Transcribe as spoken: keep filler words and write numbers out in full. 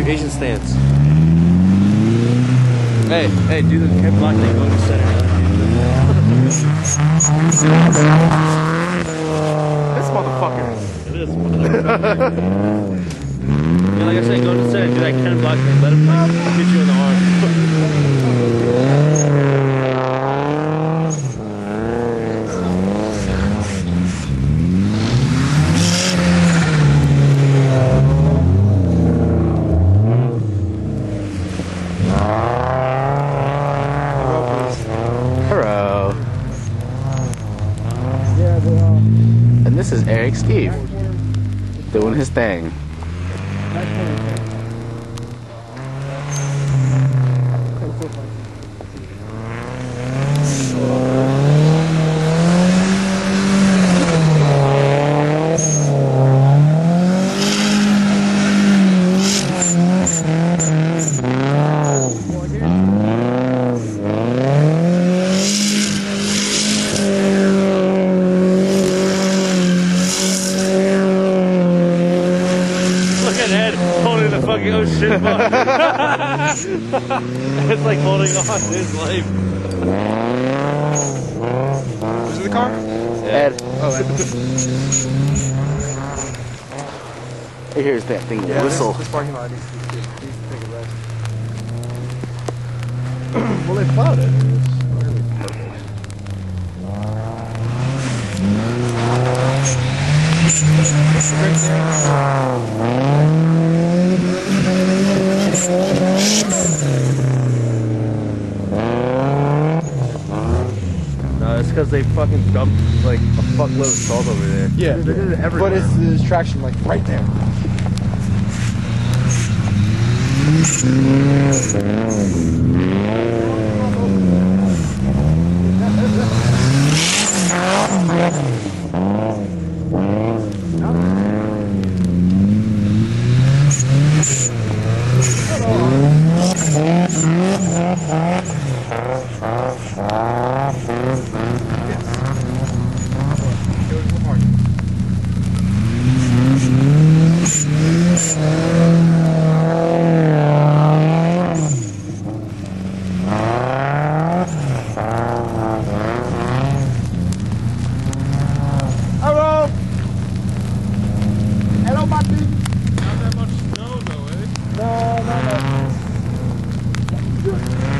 your Asian stance. Hey, hey, do the Ken Block thing, go to center. This motherfucker. It is motherfucker. Yeah, like I said, go to center, do that Ken Block thing, let him like hit you in the arm. And this is Eric Steve doing his thing. Oh shit, it's like holding on to his life. Is it the car? Ed. Oh, Ed. Here's that thing yeah, whistle. This, this parking lot needs to, needs to take a rest. Well, they plowed it. It's really perfect. Right there. No, it's because they fucking dumped like a fuckload of salt over there. Yeah, they did it everywhere. But it's the traction like right there. Hello! Hello, Marty! Not that much snow though, eh? No, no, no.